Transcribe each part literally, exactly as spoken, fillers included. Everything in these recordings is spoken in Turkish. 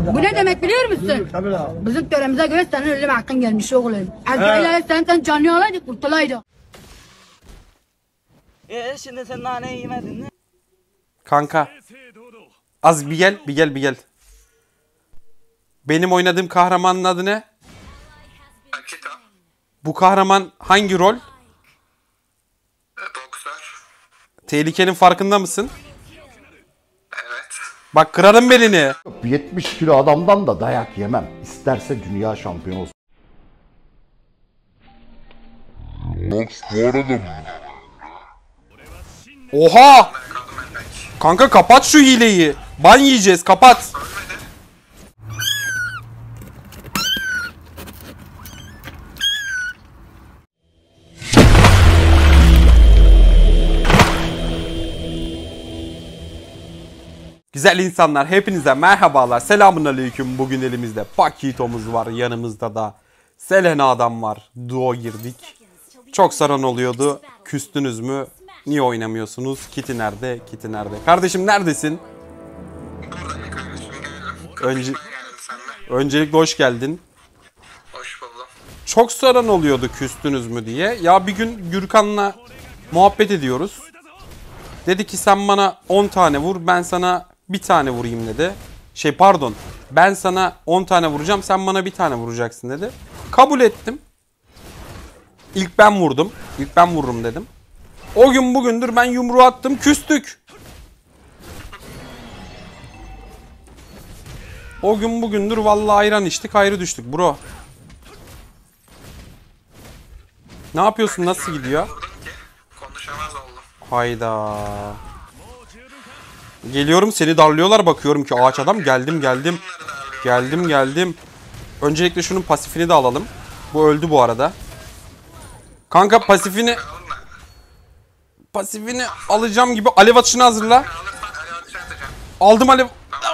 Bu ne demek biliyor musun? Bizim töremize göre senin ölüm hakkın gelmiş oğlum. Azrail'e sen sen canlı olaydı kurtulaydı. Eee şimdi sen naneyi yemedin mi? Kanka. Az bir gel, bir gel, bir gel. Benim oynadığım kahramanın adı ne? Akita. Bu kahraman hangi rol? Boksör. Tehlikenin farkında mısın? Evet. Bak kırarım belini. yetmiş kilo adamdan da dayak yemem. İsterse dünya şampiyonu olsun. Oha! Kaldım ben belki. Kanka kapat şu hileyi. Ban yiyeceğiz, kapat. Ölmedi. Güzel insanlar, hepinize merhabalar. Selamünaleyküm. Bugün elimizde Pakito'muz var. Yanımızda da Selena adam var. Duo girdik. Çok saran oluyordu. Küstünüz mü? Niye oynamıyorsunuz? Kitty nerede? Kitty nerede? Kardeşim neredesin? Buradayım kardeşim geldim. Önce, Kapışmaya geldim seninle. öncelikle hoş geldin. Hoş buldum. Çok saran oluyordu küstünüz mü diye. Ya bir gün Gürkan'la muhabbet ediyoruz. Dedi ki sen bana on tane vur, ben sana bir tane vurayım dedi. Şey pardon, ben sana on tane vuracağım, sen bana bir tane vuracaksın dedi. Kabul ettim. İlk ben vurdum. İlk ben vururum dedim. O gün bugündür ben yumruğu attım, küstük. O gün bugündür vallahi ayran içtik, ayrı düştük bro. Ne yapıyorsun, nasıl gidiyor? Vurdum ki konuşamaz oldum. Hayda. Geliyorum, seni darlıyorlar, bakıyorum ki ağaç adam. Geldim geldim. Geldim geldim. Öncelikle şunun pasifini de alalım. Bu öldü bu arada. Kanka pasifini pasifini alacağım gibi. Alev atışını hazırla. Alırsan alev ateşi atacağım. Aldım alev.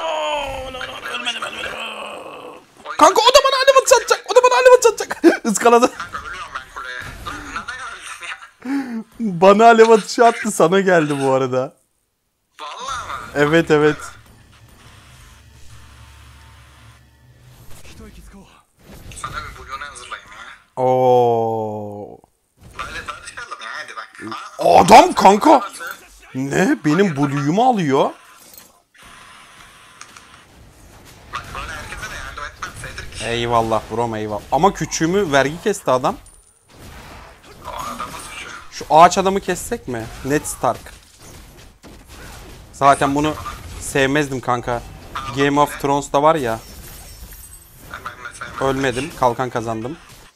Kanka o da bana alev atışı atacak. O da bana alev atışı atacak. Iskaladı. Kanka ölüyorum ben kuleye. Dur neden öldüm ya? Bana alev atışı attı, sana geldi bu arada. Vallahi mı? Evet evet. Sana bir bulyonu hazırlayayım ya. Oo. Böyle barışalım ya hadi bak. Adam kanka. Ne? Benim blue'umu alıyor. Bak böyle herkese de yardım etmem Cedric. Eyvallah brom eyvallah. Ama küçüğümü vergi kesti adam. O adamın suçu. Şu ağaç adamı kessek mi? Ned Stark. Zaten bunu sevmezdim kanka. Game of Thrones'ta var ya. Ben de sevmem. Ölmedim. Kalkan kazandım.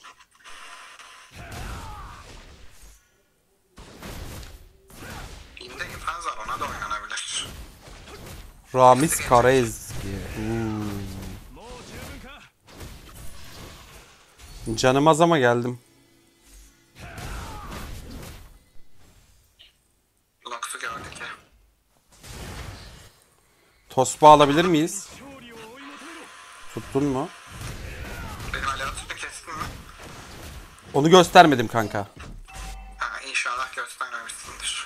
İnde infaz var ona da oynanabilir. Ramiz Karezgi. Hmm. Canım az ama geldim. Lux'u gördük ya. Tosba alabilir miyiz? Tuttun mu? Benim alev atışını kestin mi? Onu göstermedim kanka. Ha inşallah göstermemişsindir.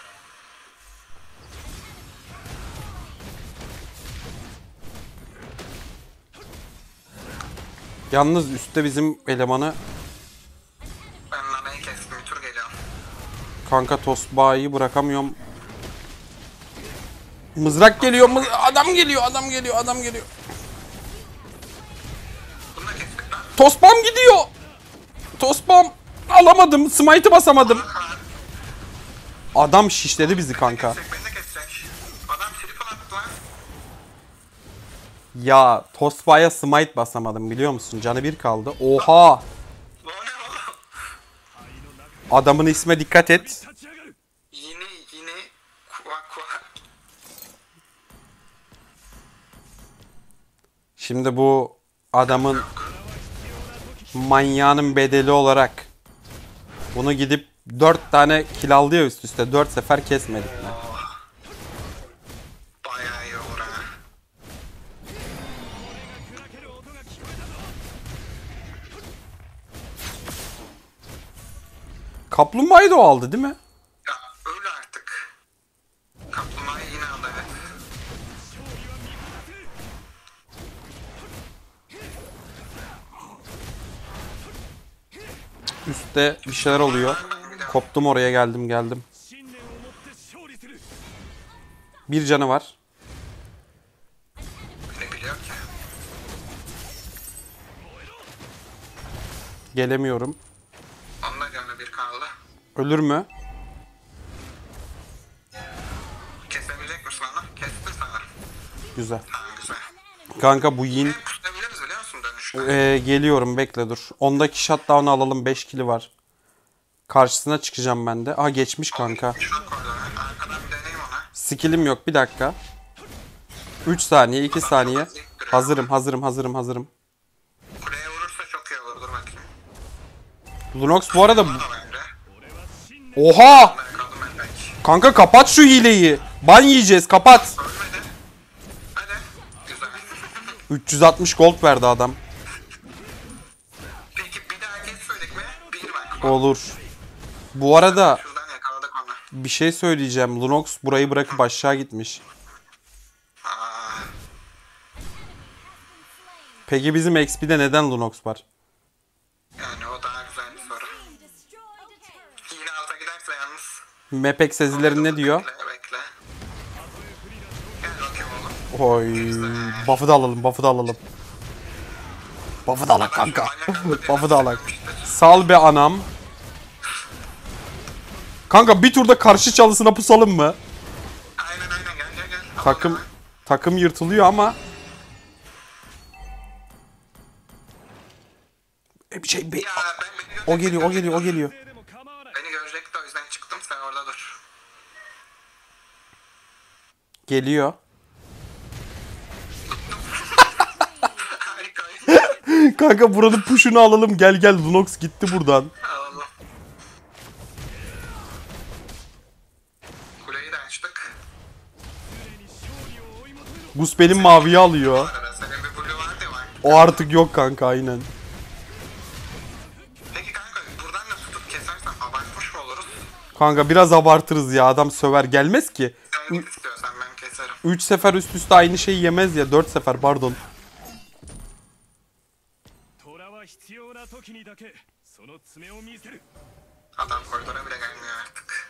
Yalnız üstte bizim elemanı Ben naneyi kestim bir tur geliyorum. kanka Tosba'yı bırakamıyorum. Mızrak geliyor, mız adam geliyor, adam geliyor, adam geliyor. Bunu da kestik lan. Tosbam gidiyor. Tosbam alamadım, smite'ı basamadım. Adam şişledi bizi kanka. Kesecek beni de kesecek. Adam triple attı lan. Ya Tosba'ya smite basamadım biliyor musun? Canı bir kaldı. Oha! O ne oğlum? Adamın isme dikkat et. Yine yine kuva kuva. Şimdi bu adamın manyağının bedeli olarak bunu gidip dört tane kill aldı ya üst üste. dört sefer kesmedik mi? Bayağı iyi olur ha. Kaplumbağayı da o aldı değil mi? Ya öyle artık. Kaplumbağayı yine aldı evet. Üstte bir şeyler oluyor. Koptum oraya geldim geldim. Bir canı var. Ne biliyor ki? Gelemiyorum. Onun da canı bir kaldı. Ölür mü? Kesebilecek misin onu? Kestin sanırım. Güzel. Tamam güzel. Kanka bu yin. Hem kusabiliriz biliyor musun dönüşte? Ee, geliyorum bekle dur. ondaki shutdown'u alalım. beş kili var. Karşısına çıkacağım ben de. Aa geçmiş kanka. Şunu koydum. Arkadan bir deneyim ona. Skill'im yok bir dakika. üç saniye iki saniye. Hazırım hazırım hazırım hazırım. Kuleye vurursa çok iyi olur. Dur bakayım. Lunox bu arada... Bu da bence. Oha! Ben kaldım ben belki. Kanka kapat şu hileyi. Ban yiyeceğiz kapat. Ölmedi. Hadi. Güzel. üç yüz altmış gold verdi adam. Peki bir daha geçmedik mi? Bir bak. Olur. Bu arada Şuradan yakaladık onu. bir şey söyleyeceğim. Lunox burayı bırakıp aşağı gitmiş. Aa, Peki bizim X P'de neden Lunox var? yani o daha güzel bir soru. Yine alta giderse yalnız. Mapek sezileri ne diyor? Bekle bekle. Gel bakayım oğlum. Oy. Buff'ı da alalım, buff'ı da alalım. Buff'ı da alak kanka. Buff'ı da alak. Sal be anam. Kanka bir turda karşı çalısına pusalım mı? Aynen aynen gel gel gel. Al Takım onu. takım yırtılıyor ama E, bir şey be- Ya ben beni o geliyor, o geliyor, o geliyor. Beni görecekti o yüzden çıktım sen orada dur. Geliyor. Harika. Kanka buranın push'unu alalım. Gel gel Lunox gitti buradan. Allah. Kuleyi de açtık. Gus benim maviyi alıyor. Arada senin bir blue vardı ya var. O artık yok kanka aynen. Peki kanka buradan da tutup kesersen abartmış mı oluruz? Kanka biraz abartırız ya. Adam söver gelmez ki. Sen git istiyorsan ben keserim. üç sefer üst üste aynı şeyi yemez ya. dört sefer pardon. 虎は必要な時にだけその爪を見せる Adam koridora bile gelmiyor artık.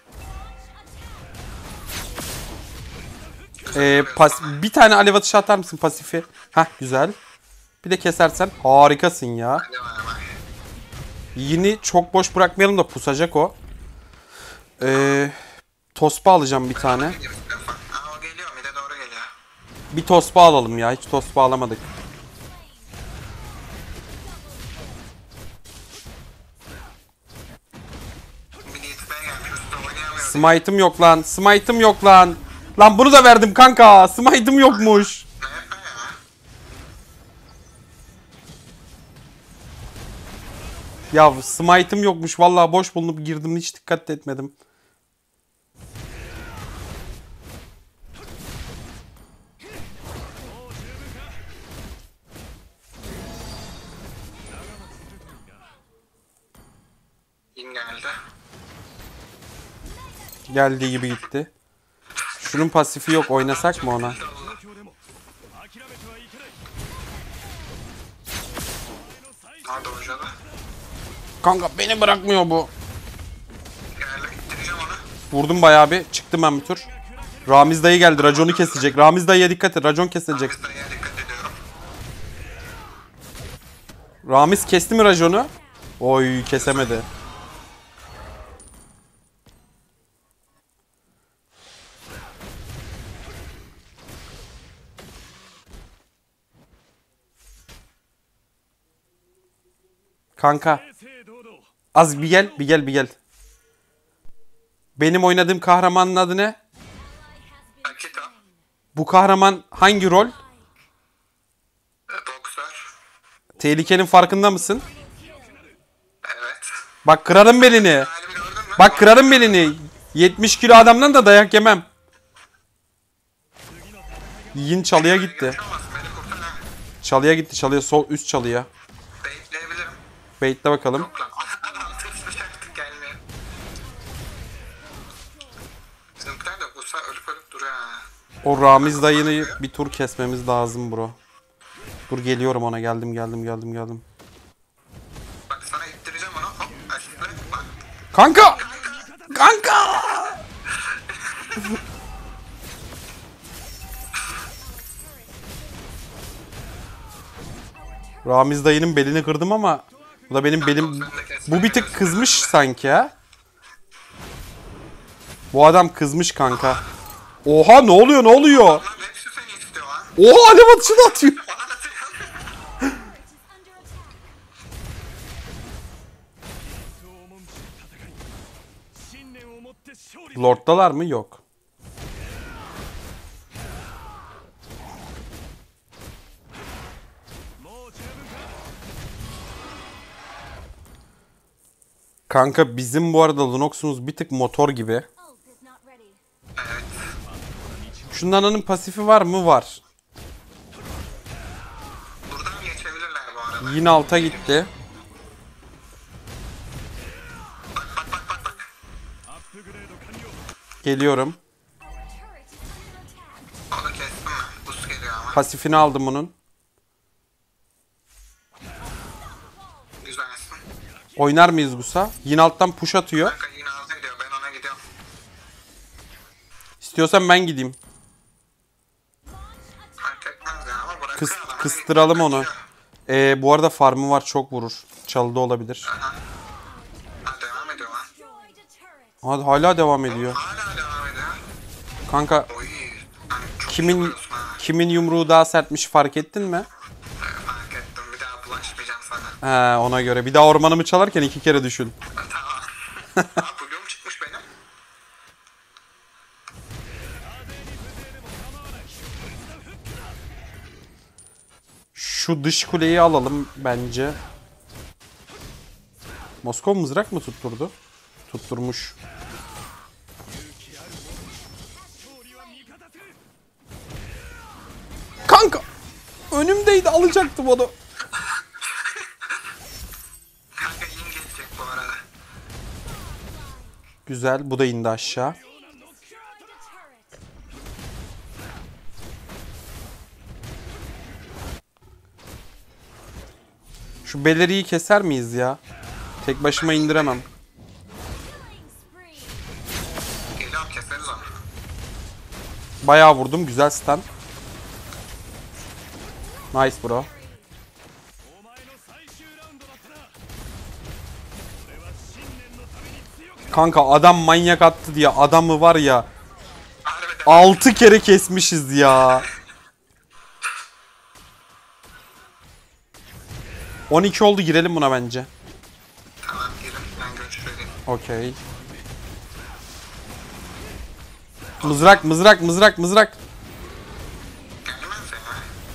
Ee, pas bir tane alev atışı atar mısın pasifi? Hah güzel. Bir de kesersen harikasın ya. Hadi bay bay. Yine çok boş bırakmayalım da pusacak o. Ee, tospa alacağım bir tane. Gidip istiyorsan. Aa o geliyor mide doğru geliyor. Bir tospa alalım ya. Hiç tospa alamadık. Mide itmeye gelmiş üstte oynayamıyor. Smite'ım yok lan. Smite'ım yok lan. Lan bunu da verdim kanka. Smite'ım yokmuş. Ne yapma ya? Ya smite'ım yokmuş. Vallahi boş bulunup girdim. Hiç dikkat de etmedim. Yine geldi. Geldiği gibi gitti. Şunun pasifi yok. Oynasak mı ona? 状況でも諦めてはいけない Aa doğacalı. Kanka beni bırakmıyor bu. Geldi ittireceğim onu. Vurdum bayağı bir. Çıktım ben bir tur. Ramiz dayı geldi. Raconu kesecek. Ramiz dayıya dikkat et. Racon kesilecek. Biz dayıya dikkat ediyorum. Ramiz kesti mi raconu? Oy kesemedi. Kanka 正々堂々 az bir gel bir gel bir gel. Benim oynadığım kahramanın adı ne? Akito. Bu kahraman hangi rol? E, boksör. Tehlikenin farkında mısın? Evet. Bak kırarım belini. Halimi gördün mü? Bak kırarım belini. yetmiş kilo adamdan da dayak yemem. Yin çalıya gitti. Yapamaz, beni kurtar ha. Çalıya gitti çalıya sol üst çalıya. Baitleyebilirim. Baitle bakalım. Yok lan. Adam tırsmış artık gelmiyor. Bizimkiler de vursa ölüp ölüp duruyor ha. O Ramiz dayını bir tur kesmemiz lazım bro. Dur geliyorum ona geldim geldim geldim geldim. Bak sana ittireceğim onu. Hop. Asist Kanka! Kanka! Ramiz dayının belini kırdım ama bu da benim belim... Bu bir tık kızmış sanki ha. Bu adam kızmış kanka. Oha ne oluyor ne oluyor? Lan hepsi seni istiyor lan. Oha alev atışını atıyor. Bana atıyor. 信念を持って勝利 Lord'dalar mı? Yok. Kanka bizim bu arada Lunox'umuz bir tık motor gibi. Şu Nana'nın pasifi var mı? Var. Buradan geçebilirler bu arada. Yine alta gitti. Geliyorum. Onu kestim ben. Buz geliyor ama. Pasifini aldım bunun. Güzelsin. Oynar mıyız Gusa? Yine alttan push atıyor. Kanka yine az ediyor. Ben ona gidiyorum. İstiyorsan ben gideyim. Fark etmez ya ama bırakıyor Kıs, adam. kıstıralım onu. Ee, bu arada farmı var, çok vurur. Çalıda olabilir. Ha, devam ediyor lan. Hadi hala devam ediyor. Hala devam ediyor. Kanka Oy. Hani çok iyi kimin vuruyorsun ha. kimin yumruğu daha sertmiş fark ettin mi? Fark ettim. Bir daha bulaşmayacağım sana. He, ona göre. Bir daha ormanımı çalarken iki kere düşün. Tamam. Aa, Blue'um çıkmış benim. Şu dış kuleyi alalım bence. Moskov mızrak mı tutturdu? Tutturmuş. Kanka! Önümdeydi, alacaktım onu. Kanka in gelecek bu arada. Güzel, bu da indi aşağı. Şu Beleri'yi keser miyiz ya? Tek başıma indiremem. Geliyorum keseriz onu. Bayağı vurdum, güzel stun. Nice bro. お前の最終ラウンドだったな俺は信念のために強く Kanka adam manyak attı diye adamı var ya Harbiden. altı kere kesmişiz ya. on iki oldu, girelim buna bence. Tamam girin. Ben görüş vereyim. Okey. Mızrak, mızrak, mızrak, mızrak. Gelmez ya.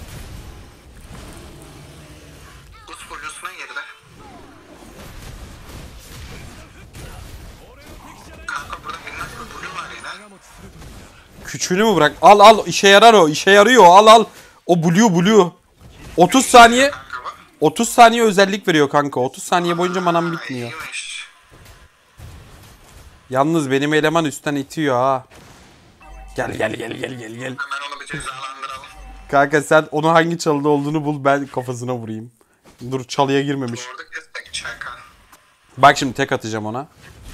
Buz furyosuna girdi. Kanka burada bilmem bir blue var yine. Küçüğünü mü bırak? Al al, işe yarar o, işe yarıyor, al al. O blue blue. otuz saniye Kanka bu. otuz saniye özellik veriyor kanka. otuz saniye boyunca manam Aa, bitmiyor. iyiymiş. Yalnız benim eleman üstten itiyor ha. Gel gel gel gel gel gel. Hemen onu bir cezalandıralım. Kanka sen onu hangi çalıda olduğunu bul, ben kafasına vurayım. Dur, çalıya girmemiş. Orada kestek çakan. Bak şimdi tek atacağım ona.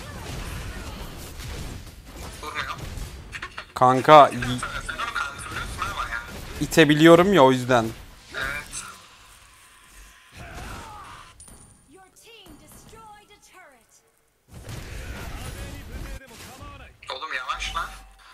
Vurmuyor. Kanka y- Sen onu kandırıyorsun ama ya. itebiliyorum ya, o yüzden. Evet. Your team destroyed a turret. Oğlum yavaş lan.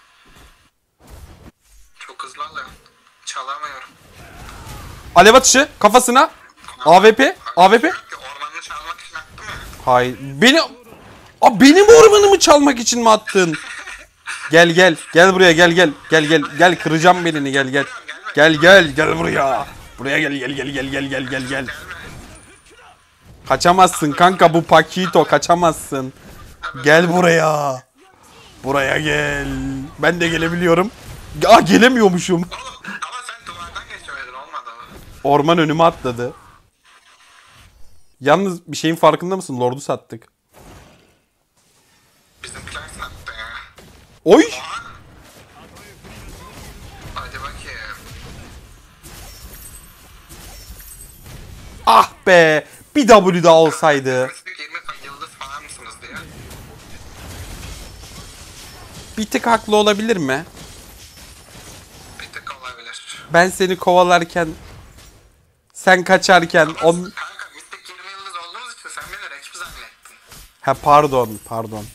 Çok hızlı alıyor. Çalamıyorum. Alev atışı kafasına. A W P, A W P. Yok ki, ormanını çalmak için attım ya. Hayır. Beni Aa, benim ormanımı çalmak için mi attın? Gel gel. Gel buraya, gel gel. Gel gel. Gel, kıracağım belini, gel gel. Gel gel gel buraya. Buraya gel gel gel gel gel gel gel gel. Kaçamazsın kanka, bu Paquito, kaçamazsın. Gel buraya. Buraya gel. Ben de gelebiliyorum. Aa, gelemiyormuşum. Oğlum ama sen duvardan geçemedin, olmadı mı? Orman önüme atladı. Yalnız bir şeyin farkında mısın? Lord'u sattık. Bizimkiler sattı ya. Oy! Hadi bakayım. Ah be! Bir W daha olsaydı. Siz yirmi yıldız falan mısınız diye. bir tık haklı olabilir mi? Bir tık olabilir. Ben seni kovalarken, sen kaçarken on... Kanka biz tek yirmi yıldız olduğumuz için sen beni rakip zannettin. Ha pardon, pardon.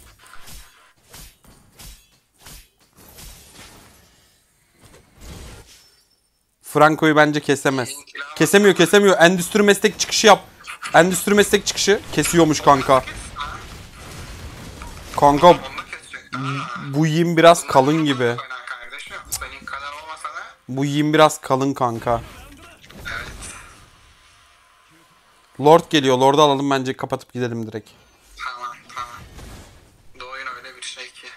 Franco'yu bence kesemez. Kesemiyor, kesemiyor. Endüstri meslek çıkışı yap. Endüstri meslek çıkışı kesiyormuş kanka. Kanka Onu da kesecek. bu yim biraz kalın gibi. Oynar kardeşim. Senin kadar olmasa da. Bu yim biraz kalın kanka. Evet. Lord geliyor. Lord'u alalım bence, kapatıp gidelim direkt. Tamam tamam. Bu oyun öyle bir şey ki.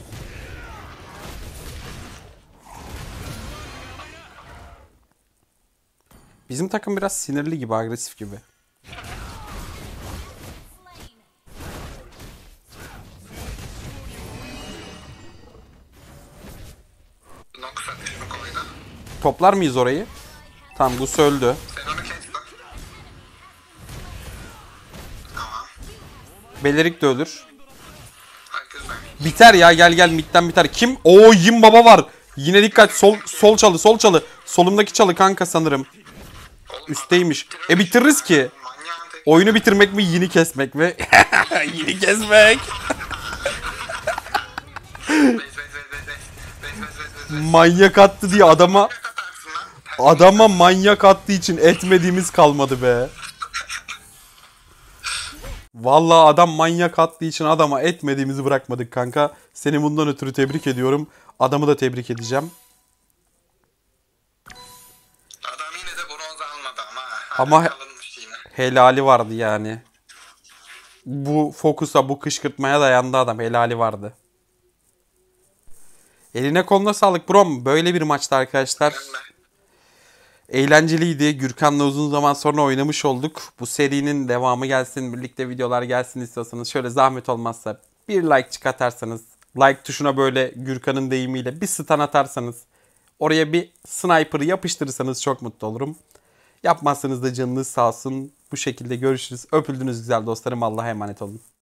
Bizim takım biraz sinirli gibi, agresif gibi. Nox ateşimi koydu. Toplar mıyız orayı? Tamam, Gus öldü. Sen onu kestin. Tamam. Belerik de ölür. Ay güzel. Biter ya, gel gel midden biter. Kim? Oo, Yim Baba var. Yine dikkat, sol sol çalı, sol çalı. Solumdaki çalı kanka sanırım. Üstteymiş. E bitiririz ki. Manyağın tek. Oyunu bitirmek mi, yini kesmek mi? Yini kesmek. Bez bez bez bez bez. Bez bez bez bez bez. Manyak attı diye adama Katarsın lan. adama manyak attığı için etmediğimiz kalmadı be. Vallahi adam manyak attığı için adama etmediğimizi bırakmadık kanka. Seni bundan ötürü tebrik ediyorum. Adamı da tebrik edeceğim. Adam yine de bronz almadı ama. Ama- Hala kalınmış yine. Helali vardı yani. Bu fokusa, bu kışkırtmaya dayandı adam. Helali vardı. Eline koluna sağlık brom. Böyle bir maçtı arkadaşlar. Ben de. Eğlenceliydi. Gürkan'la uzun zaman sonra oynamış olduk. Bu serinin devamı gelsin, birlikte videolar gelsin istiyorsanız şöyle zahmet olmazsa bir like çıkartarsanız, like tuşuna böyle Gürkan'ın deyimiyle bir stun atarsanız, oraya bir sniper yapıştırırsanız çok mutlu olurum. Yapmazsanız da canınız sağ olsun. Bu şekilde görüşürüz. Öpüldünüz güzel dostlarım. Allah'a emanet olun.